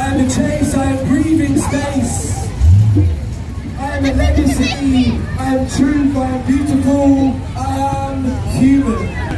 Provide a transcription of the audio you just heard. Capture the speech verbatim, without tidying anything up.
I am a chase, I am breathing space. I am a legacy, I am truth, I am beautiful, I am human.